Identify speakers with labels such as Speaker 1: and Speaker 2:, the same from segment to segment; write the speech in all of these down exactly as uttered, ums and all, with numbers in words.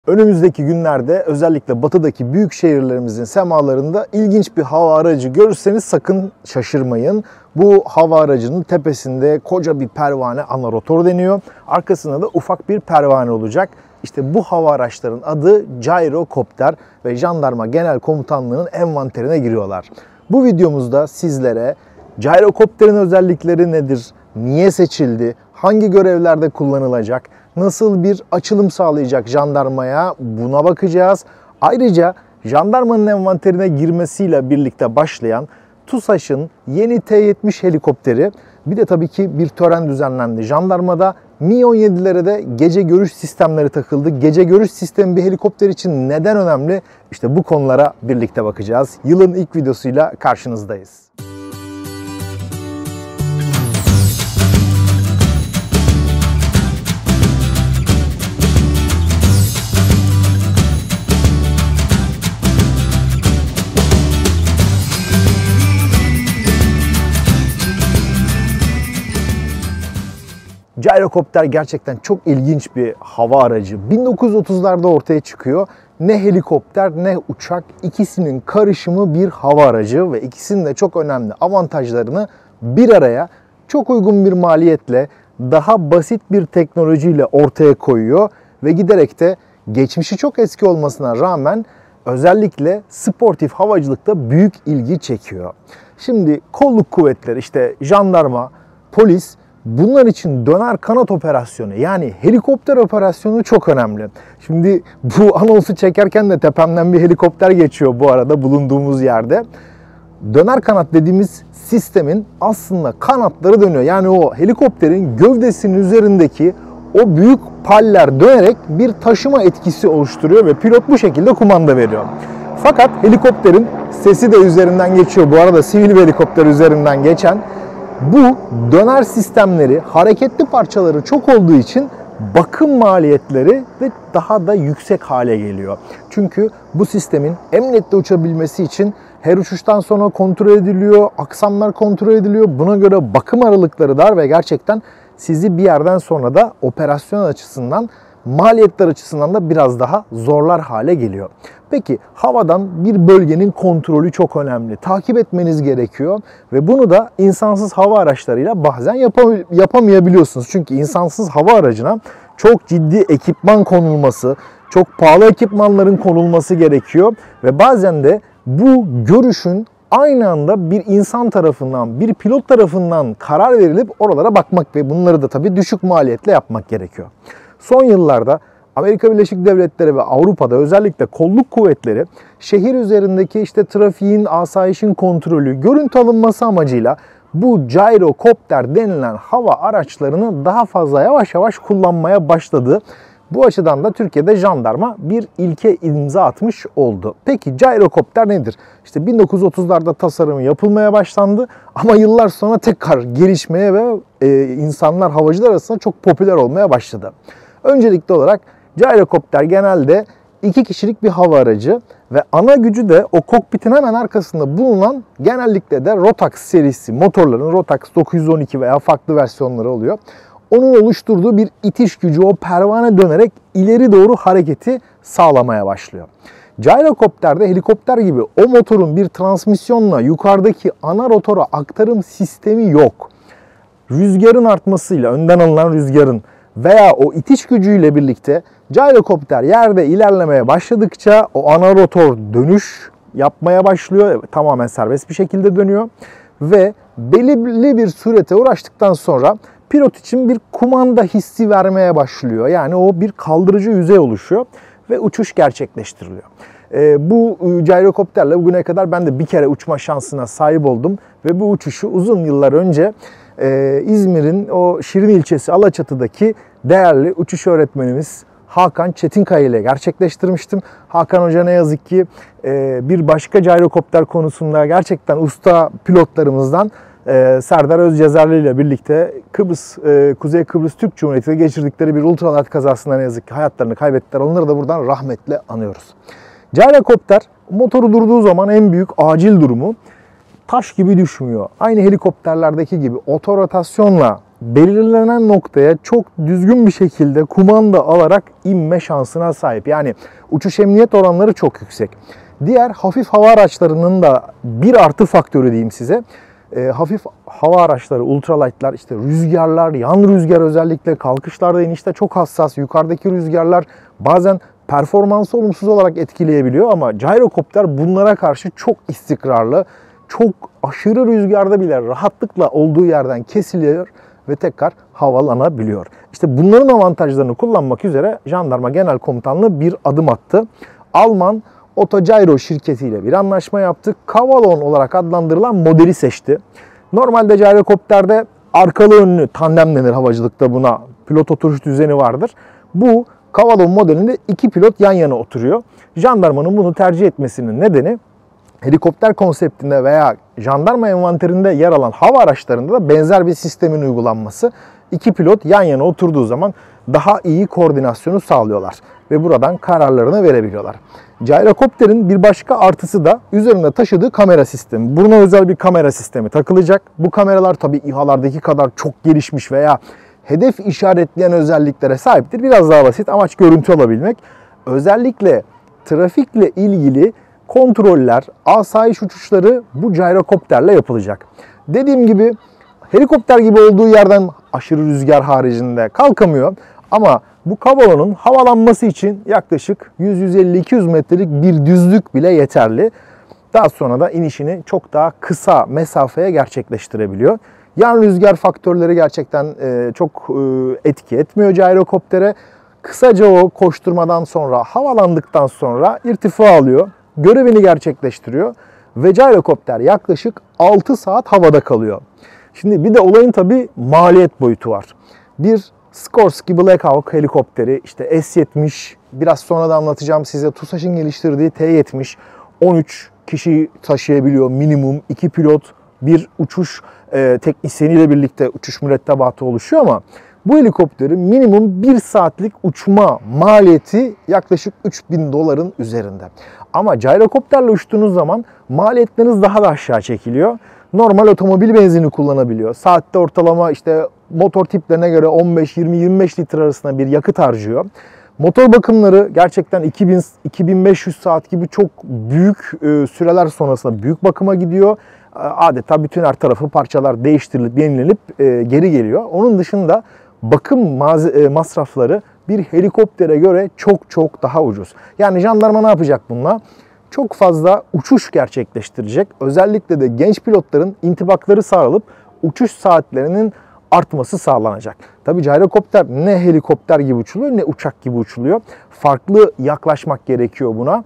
Speaker 1: Önümüzdeki günlerde özellikle batıdaki büyük şehirlerimizin semalarında ilginç bir hava aracı görürseniz sakın şaşırmayın. Bu hava aracının tepesinde koca bir pervane, ana rotor deniyor. Arkasında da ufak bir pervane olacak. İşte bu hava araçlarının adı Gyrocopter ve Jandarma Genel Komutanlığı'nın envanterine giriyorlar. Bu videomuzda sizlere Gyrocopter'in özellikleri nedir, niye seçildi, hangi görevlerde kullanılacak, nasıl bir açılım sağlayacak jandarmaya, buna bakacağız. Ayrıca jandarmanın envanterine girmesiyle birlikte başlayan TUSAŞ'ın yeni T yetmiş helikopteri, bir de tabii ki bir tören düzenlendi jandarmada. Mi on yedilere de gece görüş sistemleri takıldı. Gece görüş sistemi bir helikopter için neden önemli? İşte bu konulara birlikte bakacağız. Yılın ilk videosuyla karşınızdayız. Gyrocopter gerçekten çok ilginç bir hava aracı. bin dokuz yüz otuzlarda ortaya çıkıyor. Ne helikopter ne uçak, ikisinin karışımı bir hava aracı ve ikisinin de çok önemli avantajlarını bir araya çok uygun bir maliyetle, daha basit bir teknolojiyle ortaya koyuyor ve giderek de geçmişi çok eski olmasına rağmen özellikle sportif havacılıkta büyük ilgi çekiyor. Şimdi kolluk kuvvetleri, işte jandarma, polis, bunlar için döner kanat operasyonu, yani helikopter operasyonu çok önemli. Şimdi bu anonsu çekerken de tepemden bir helikopter geçiyor bu arada bulunduğumuz yerde. Döner kanat dediğimiz sistemin aslında kanatları dönüyor. Yani o helikopterin gövdesinin üzerindeki o büyük paller dönerek bir taşıma etkisi oluşturuyor ve pilot bu şekilde kumanda veriyor. Fakat helikopterin sesi de üzerinden geçiyor. Bu arada sivil bir helikopter üzerinden geçen. Bu döner sistemleri, hareketli parçaları çok olduğu için bakım maliyetleri de daha da yüksek hale geliyor. Çünkü bu sistemin emniyette uçabilmesi için her uçuştan sonra kontrol ediliyor, aksamlar kontrol ediliyor. Buna göre bakım aralıkları dar ve gerçekten sizi bir yerden sonra da operasyon açısından, maliyetler açısından da biraz daha zorlar hale geliyor. Peki havadan bir bölgenin kontrolü çok önemli. Takip etmeniz gerekiyor ve bunu da insansız hava araçlarıyla bazen yapam- yapamayabiliyorsunuz. Çünkü insansız hava aracına çok ciddi ekipman konulması, çok pahalı ekipmanların konulması gerekiyor ve bazen de bu görüşün aynı anda bir insan tarafından, bir pilot tarafından karar verilip oralara bakmak ve bunları da tabii düşük maliyetle yapmak gerekiyor. Son yıllarda Amerika Birleşik Devletleri ve Avrupa'da özellikle kolluk kuvvetleri şehir üzerindeki işte trafiğin, asayişin kontrolü, görüntü alınması amacıyla bu Gyrocopter denilen hava araçlarını daha fazla yavaş yavaş kullanmaya başladı. Bu açıdan da Türkiye'de jandarma bir ilke imza atmış oldu. Peki Gyrocopter nedir? İşte bin dokuz yüz otuzlarda tasarımı yapılmaya başlandı ama yıllar sonra tekrar gelişmeye ve e, insanlar, havacılar arasında çok popüler olmaya başladı. Öncelikli olarak Gyrocopter genelde iki kişilik bir hava aracı ve ana gücü de o kokpitin hemen arkasında bulunan, genellikle de Rotax serisi motorların, Rotax dokuz yüz on iki veya farklı versiyonları oluyor. Onun oluşturduğu bir itiş gücü, o pervane dönerek ileri doğru hareketi sağlamaya başlıyor. Gyrocopter'de helikopter gibi o motorun bir transmisyonla yukarıdaki ana rotora aktarım sistemi yok. Rüzgarın artmasıyla, önden alınan rüzgarın veya o itiş gücüyle birlikte Gyrocopter yerde ilerlemeye başladıkça o ana rotor dönüş yapmaya başlıyor. Tamamen serbest bir şekilde dönüyor ve belirli bir sürete uğraştıktan sonra pilot için bir kumanda hissi vermeye başlıyor. Yani o bir kaldırıcı yüzey oluşuyor ve uçuş gerçekleştiriliyor. E, bu Gyrocopter'le bugüne kadar ben de bir kere uçma şansına sahip oldum ve bu uçuşu uzun yıllar önce e, İzmir'in o Şirin ilçesi Alaçatı'daki değerli uçuş öğretmenimiz Hakan Çetinkaya ile gerçekleştirmiştim. Hakan Hoca ne yazık ki e, bir başka Gyrocopter konusunda gerçekten usta pilotlarımızdan Ee, Serdar Özyazarlı ile birlikte Kıbrıs, e, Kuzey Kıbrıs Türk Cumhuriyeti'de geçirdikleri bir ultralight kazasında ne yazık ki hayatlarını kaybettiler. Onları da buradan rahmetle anıyoruz. Gyrocopter motoru durduğu zaman en büyük acil durumu taş gibi düşmüyor. Aynı helikopterlerdeki gibi otorotasyonla belirlenen noktaya çok düzgün bir şekilde kumanda alarak inme şansına sahip. Yani uçuş emniyet oranları çok yüksek. Diğer hafif hava araçlarının da bir artı faktörü diyeyim size. E, hafif hava araçları, ultralight'lar, işte rüzgarlar, yan rüzgar özellikle kalkışlarda, inişte çok hassas. Yukarıdaki rüzgarlar bazen performansı olumsuz olarak etkileyebiliyor ama gyrokopter bunlara karşı çok istikrarlı. Çok aşırı rüzgarda bile rahatlıkla olduğu yerden kesiliyor ve tekrar havalanabiliyor. İşte bunların avantajlarını kullanmak üzere Jandarma Genel Komutanlığı bir adım attı. Alman Autogyro şirketiyle bir anlaşma yaptı. Kavalon olarak adlandırılan modeli seçti. Normalde gyrokopterde arkalı önlü tandem denir havacılıkta buna. Pilot oturuş düzeni vardır. Bu Kavalon modelinde iki pilot yan yana oturuyor. Jandarmanın bunu tercih etmesinin nedeni helikopter konseptinde veya jandarma envanterinde yer alan hava araçlarında da benzer bir sistemin uygulanması. İki pilot yan yana oturduğu zaman daha iyi koordinasyonu sağlıyorlar ve buradan kararlarını verebiliyorlar. Gyrokopterin bir başka artısı da üzerinde taşıdığı kamera sistemi. Buna özel bir kamera sistemi takılacak. Bu kameralar tabii İHA'lardaki kadar çok gelişmiş veya hedef işaretleyen özelliklere sahiptir. Biraz daha basit, amaç görüntü alabilmek. Özellikle trafikle ilgili kontroller, asayiş uçuşları bu gyrokopterle yapılacak. Dediğim gibi helikopter gibi olduğu yerden aşırı rüzgar haricinde kalkamıyor. Ama bu Kavalon'un havalanması için yaklaşık yüz yüz elli iki yüz metrelik bir düzlük bile yeterli. Daha sonra da inişini çok daha kısa mesafeye gerçekleştirebiliyor. Yan rüzgar faktörleri gerçekten çok etki etmiyor gyrokoptere. Kısaca o koşturmadan sonra, havalandıktan sonra irtifa alıyor. Görevini gerçekleştiriyor ve gyrokopter yaklaşık altı saat havada kalıyor. Şimdi bir de olayın tabii maliyet boyutu var. Bir Skorsky Black Hawk helikopteri, işte S yetmiş, biraz sonra da anlatacağım size, TUSAŞ'ın geliştirdiği T yetmiş, on üç kişi taşıyabiliyor minimum, iki pilot, bir uçuş e, teknisyeniyle birlikte uçuş mürettebatı oluşuyor ama bu helikopterin minimum bir saatlik uçma maliyeti yaklaşık üç bin doların üzerinde. Ama gyrokopterle uçtuğunuz zaman maliyetleriniz daha da aşağı çekiliyor. Normal otomobil benzini kullanabiliyor. Saatte ortalama işte motor tiplerine göre on beş yirmi yirmi beş litre arasında bir yakıt harcıyor. Motor bakımları gerçekten iki bin iki bin beş yüz saat gibi çok büyük süreler sonrasında büyük bakıma gidiyor. Adeta bütün her tarafı parçalar değiştirilip yenilenip geri geliyor. Onun dışında bakım masrafları bir helikoptere göre çok çok daha ucuz. Yani jandarma ne yapacak bununla? Çok fazla uçuş gerçekleştirecek. Özellikle de genç pilotların intibakları sağlanıp uçuş saatlerinin artması sağlanacak. Tabii gyrokopter ne helikopter gibi uçuluyor ne uçak gibi uçuluyor. Farklı yaklaşmak gerekiyor buna.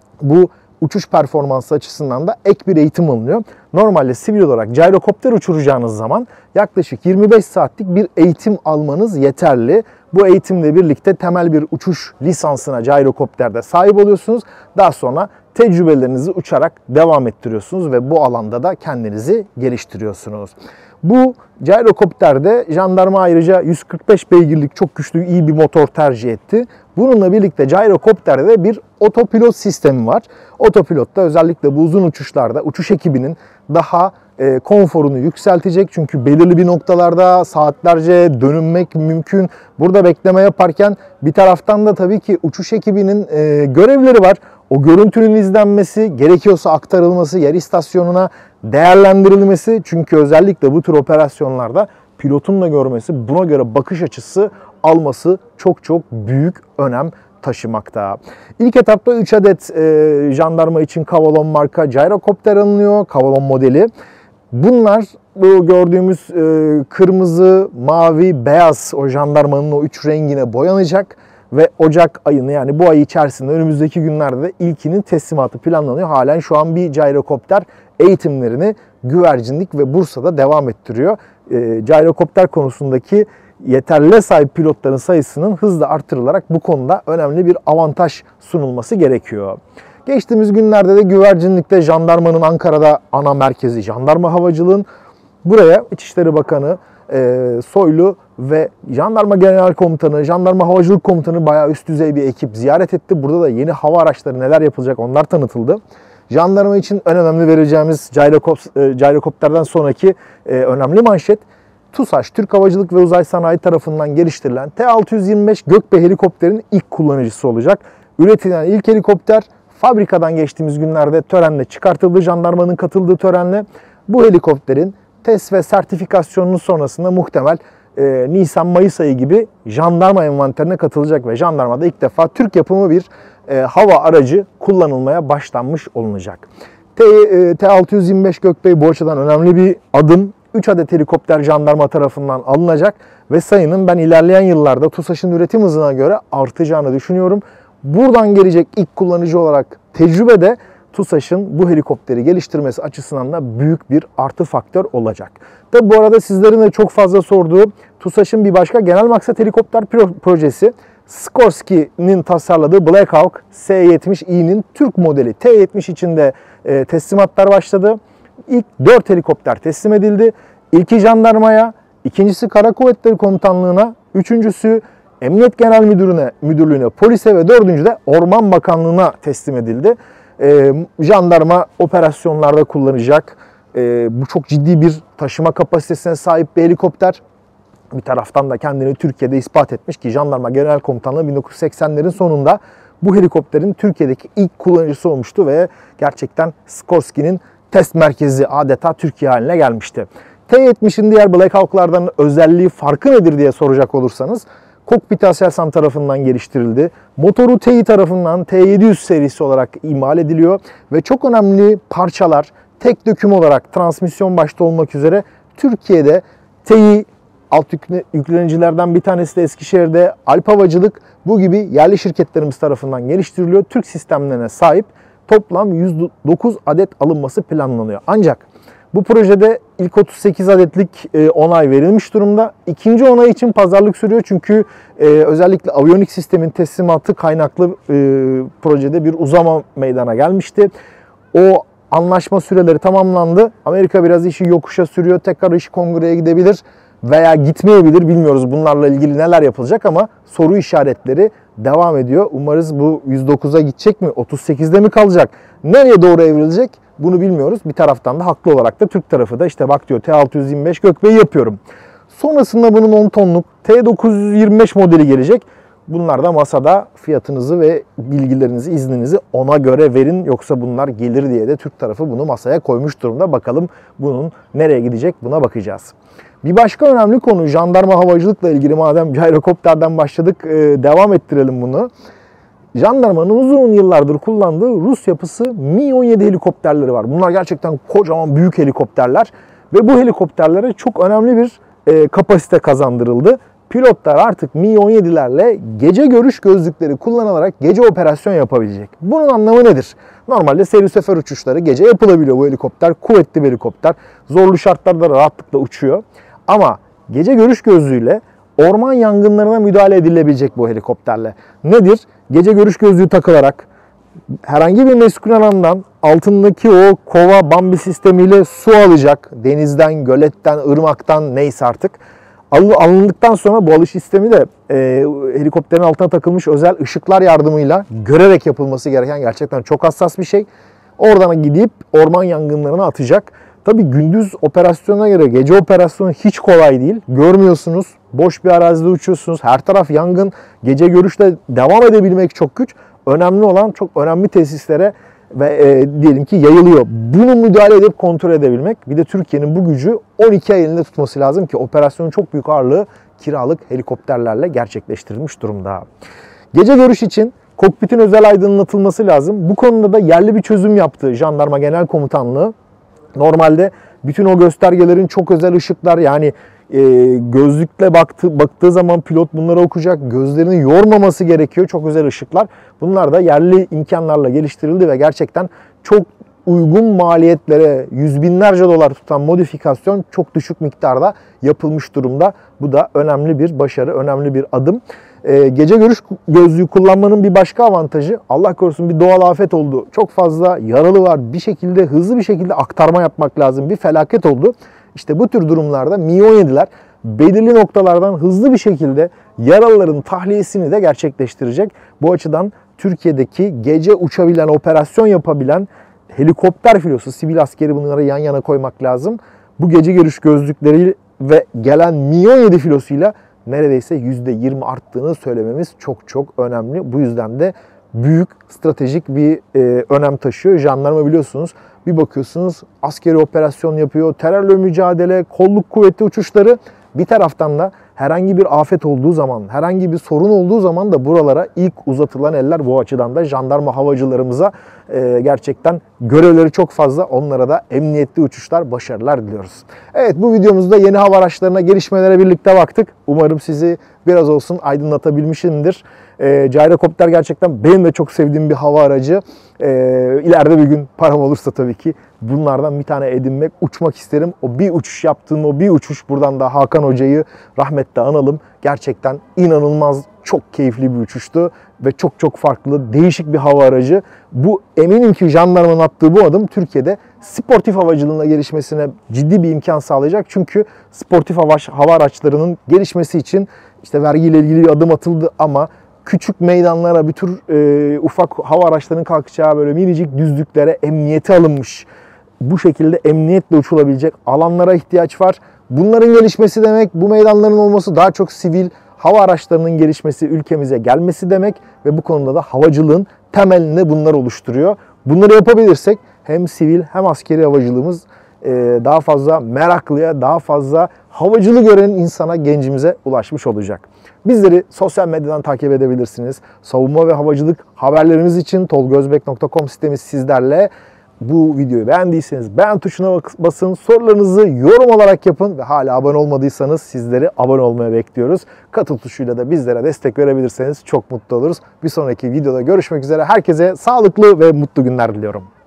Speaker 1: Bu uçuş performansı açısından da ek bir eğitim alınıyor. Normalde sivil olarak gyrokopter uçuracağınız zaman yaklaşık yirmi beş saatlik bir eğitim almanız yeterli. Bu eğitimle birlikte temel bir uçuş lisansına gyrokopterde sahip oluyorsunuz. Daha sonra tecrübelerinizi uçarak devam ettiriyorsunuz ve bu alanda da kendinizi geliştiriyorsunuz. Bu gyrokopterde jandarma ayrıca yüz kırk beş beygirlik çok güçlü iyi bir motor tercih etti. Bununla birlikte gyrokopterde de bir otopilot sistemi var. Otopilotta özellikle bu uzun uçuşlarda uçuş ekibinin daha e, konforunu yükseltecek. Çünkü belirli bir noktalarda saatlerce dönünmek mümkün. Burada bekleme yaparken bir taraftan da tabii ki uçuş ekibinin e, görevleri var. O görüntünün izlenmesi, gerekiyorsa aktarılması, yer istasyonuna değerlendirilmesi. Çünkü özellikle bu tür operasyonlarda pilotun da görmesi, buna göre bakış açısı alması çok çok büyük önem taşımakta. İlk etapta üç adet e, jandarma için Kavalon marka gyrokopter alınıyor, Kavalon modeli. Bunlar bu gördüğümüz e, kırmızı, mavi, beyaz o jandarmanın o üç rengine boyanacak ve Ocak ayını yani bu ay içerisinde önümüzdeki günlerde de ilkinin teslimatı planlanıyor. Halen şu an bir gyrokopter eğitimlerini güvercinlik ve Bursa'da devam ettiriyor. E, gyrokopter konusundaki yeterliliğe sahip pilotların sayısının hızla artırılarak bu konuda önemli bir avantaj sunulması gerekiyor. Geçtiğimiz günlerde de güvercinlikte jandarmanın Ankara'da ana merkezi jandarma havacılığın buraya İçişleri Bakanı e, Soylu ve Jandarma Genel Komutanı, Jandarma Havacılık Komutanı bayağı üst düzey bir ekip ziyaret etti. Burada da yeni hava araçları neler yapılacak onlar tanıtıldı. Jandarma için en önemli vereceğimiz gyrokopterden sonraki önemli manşet, TUSAŞ, Türk Havacılık ve Uzay Sanayi tarafından geliştirilen T altı yüz yirmi beş Gökbey helikopterin ilk kullanıcısı olacak. Üretilen ilk helikopter fabrikadan geçtiğimiz günlerde törenle çıkartıldı. Jandarmanın katıldığı törenle bu helikopterin test ve sertifikasyonunun sonrasında muhtemel e, Nisan-Mayıs ayı gibi jandarma envanterine katılacak ve jandarmada ilk defa Türk yapımı bir e, hava aracı kullanılmaya başlanmış olunacak. T, e, T altı yüz yirmi beş Gökbey bu açıdan önemli bir adım. üç adet helikopter jandarma tarafından alınacak ve sayının ben ilerleyen yıllarda TUSAŞ'ın üretim hızına göre artacağını düşünüyorum. Buradan gelecek ilk kullanıcı olarak tecrübede TUSAŞ'ın bu helikopteri geliştirmesi açısından da büyük bir artı faktör olacak. Tabi bu arada sizlerin de çok fazla sorduğu TUSAŞ'ın bir başka genel maksat helikopter projesi Sikorsky'nin tasarladığı Black Hawk S yetmiş i'nin Türk modeli T yetmiş içinde e, teslimatlar başladı. İlk dört helikopter teslim edildi. İlki jandarmaya, ikincisi Kara Kuvvetleri Komutanlığı'na, üçüncüsü Emniyet Genel Müdürlüğü'ne, müdürlüğüne, polise ve dördüncü de Orman Bakanlığı'na teslim edildi. Ee, jandarma operasyonlarda kullanacak. Ee, bu çok ciddi bir taşıma kapasitesine sahip bir helikopter. Bir taraftan da kendini Türkiye'de ispat etmiş ki Jandarma Genel Komutanlığı bin dokuz yüz seksenlerin sonunda bu helikopterin Türkiye'deki ilk kullanıcısı olmuştu ve gerçekten Sikorsky'nin test merkezi adeta Türkiye haline gelmişti. T yetmiş'in diğer Black Hawk'lardan özelliği, farkı nedir diye soracak olursanız, kokpit Aselsan tarafından geliştirildi. Motoru T i tarafından T yedi yüz serisi olarak imal ediliyor ve çok önemli parçalar tek döküm olarak transmisyon başta olmak üzere Türkiye'de T i alt yüklenicilerden bir tanesi de Eskişehir'de Alp Havacılık, bu gibi yerli şirketlerimiz tarafından geliştiriliyor. Türk sistemlerine sahip toplam yüz dokuz adet alınması planlanıyor. Ancak bu projede ilk otuz sekiz adetlik onay verilmiş durumda. İkinci onay için pazarlık sürüyor çünkü özellikle aviyonik sistemin teslimatı kaynaklı projede bir uzama meydana gelmişti. O anlaşma süreleri tamamlandı. Amerika biraz işi yokuşa sürüyor. Tekrar iş kongreye gidebilir veya gitmeyebilir. Bilmiyoruz bunlarla ilgili neler yapılacak ama soru işaretleri devam ediyor. Umarız bu yüz dokuza gidecek mi? otuz sekizde mi kalacak? Nereye doğru evrilecek? Bunu bilmiyoruz. Bir taraftan da haklı olarak da Türk tarafı da işte bak diyor T altı yüz yirmi beş Gökbey'i yapıyorum. Sonrasında bunun on tonluk T dokuz yüz yirmi beş modeli gelecek. Bunlar da masada, fiyatınızı ve bilgilerinizi, izninizi ona göre verin. Yoksa bunlar gelir diye de Türk tarafı bunu masaya koymuş durumda. Bakalım bunun nereye gidecek, buna bakacağız. Bir başka önemli konu jandarma havacılıkla ilgili, madem gyrokopterden başladık devam ettirelim bunu. Jandarmanın uzun yıllardır kullandığı Rus yapısı Mi on yedi helikopterleri var. Bunlar gerçekten kocaman büyük helikopterler ve bu helikopterlere çok önemli bir e, kapasite kazandırıldı. Pilotlar artık Mi on yedilerle gece görüş gözlükleri kullanılarak gece operasyon yapabilecek. Bunun anlamı nedir? Normalde seyir sefer uçuşları gece yapılabiliyor. Bu helikopter kuvvetli bir helikopter. Zorlu şartlarda rahatlıkla uçuyor. Ama gece görüş gözlüğüyle orman yangınlarına müdahale edilebilecek bu helikopterle. Nedir? Gece görüş gözlüğü takılarak herhangi bir meskun alandan altındaki o kova bambi sistemiyle su alacak. Denizden, göletten, ırmaktan neyse artık. Alındıktan sonra bu alış sistemi de e, helikopterin altına takılmış özel ışıklar yardımıyla görerek yapılması gereken gerçekten çok hassas bir şey. Oradan gidip orman yangınlarına atacak. Tabii gündüz operasyona göre gece operasyonu hiç kolay değil. Görmüyorsunuz, boş bir arazide uçuyorsunuz, her taraf yangın. Gece görüşte devam edebilmek çok güç. Önemli olan çok önemli tesislere ve e, diyelim ki yayılıyor. Bunu müdahale edip kontrol edebilmek. Bir de Türkiye'nin bu gücü on iki ay elinde tutması lazım ki operasyonun çok büyük ağırlığı kiralık helikopterlerle gerçekleştirilmiş durumda. Gece görüş için kokpitin özel aydınlatılması lazım. Bu konuda da yerli bir çözüm yaptı Jandarma Genel Komutanlığı. Normalde bütün o göstergelerin çok özel ışıklar, yani e, gözlükle baktı, baktığı zaman pilot bunları okuyacak, gözlerini yormaması gerekiyor, çok özel ışıklar. Bunlar da yerli imkanlarla geliştirildi ve gerçekten çok uygun maliyetlere, yüz binlerce dolar tutan modifikasyon çok düşük miktarda yapılmış durumda. Bu da önemli bir başarı, önemli bir adım. Ee, gece görüş gözlüğü kullanmanın bir başka avantajı, Allah korusun bir doğal afet oldu, çok fazla yaralı var, bir şekilde hızlı bir şekilde aktarma yapmak lazım, bir felaket oldu. İşte bu tür durumlarda Mi on yediler belirli noktalardan hızlı bir şekilde yaralıların tahliyesini de gerçekleştirecek. Bu açıdan Türkiye'deki gece uçabilen, operasyon yapabilen helikopter filosu, sivil askeri bunları yan yana koymak lazım. Bu gece görüş gözlükleri ve gelen Mi on yedi filosuyla neredeyse yüzde yirmi arttığını söylememiz çok çok önemli. Bu yüzden de büyük stratejik bir e, önem taşıyor. Jandarma biliyorsunuz, bir bakıyorsunuz askeri operasyon yapıyor, terörle mücadele, kolluk kuvveti uçuşları. Bir taraftan da herhangi bir afet olduğu zaman, herhangi bir sorun olduğu zaman da buralara ilk uzatılan eller. Bu açıdan da jandarma havacılarımıza e, gerçekten görevleri çok fazla. Onlara da emniyetli uçuşlar, başarılar diliyoruz. Evet, bu videomuzda yeni hava araçlarına, gelişmelere birlikte baktık. Umarım sizi biraz olsun aydınlatabilmişimdir. E, Gyrocopter gerçekten benim de çok sevdiğim bir hava aracı. E, ileride bir gün param olursa tabii ki bunlardan bir tane edinmek, uçmak isterim. O bir uçuş yaptığım o bir uçuş, buradan da Hakan Hoca'yı rahmetle analım. Gerçekten inanılmaz, çok keyifli bir uçuştu ve çok çok farklı, değişik bir hava aracı. Bu, eminim ki jandarmanın attığı bu adım Türkiye'de sportif havacılığına gelişmesine ciddi bir imkan sağlayacak. Çünkü sportif hava, hava araçlarının gelişmesi için işte vergiyle ilgili bir adım atıldı ama küçük meydanlara, bir tür e, ufak hava araçlarının kalkacağı böyle minicik düzlüklere emniyeti alınmış. Bu şekilde emniyetle uçulabilecek alanlara ihtiyaç var. Bunların gelişmesi demek, bu meydanların olması, daha çok sivil hava araçlarının gelişmesi, ülkemize gelmesi demek ve bu konuda da havacılığın temelini bunlar oluşturuyor. Bunları yapabilirsek hem sivil hem askeri havacılığımız daha fazla meraklıya, daha fazla havacılığı gören insana, gencimize ulaşmış olacak. Bizleri sosyal medyadan takip edebilirsiniz. Savunma ve havacılık haberlerimiz için tolgozbek nokta com sitemiz sizlerle. Bu videoyu beğendiyseniz beğen tuşuna basın, sorularınızı yorum olarak yapın ve hala abone olmadıysanız sizleri abone olmaya bekliyoruz. Katıl tuşuyla da bizlere destek verebilirseniz çok mutlu oluruz. Bir sonraki videoda görüşmek üzere. Herkese sağlıklı ve mutlu günler diliyorum.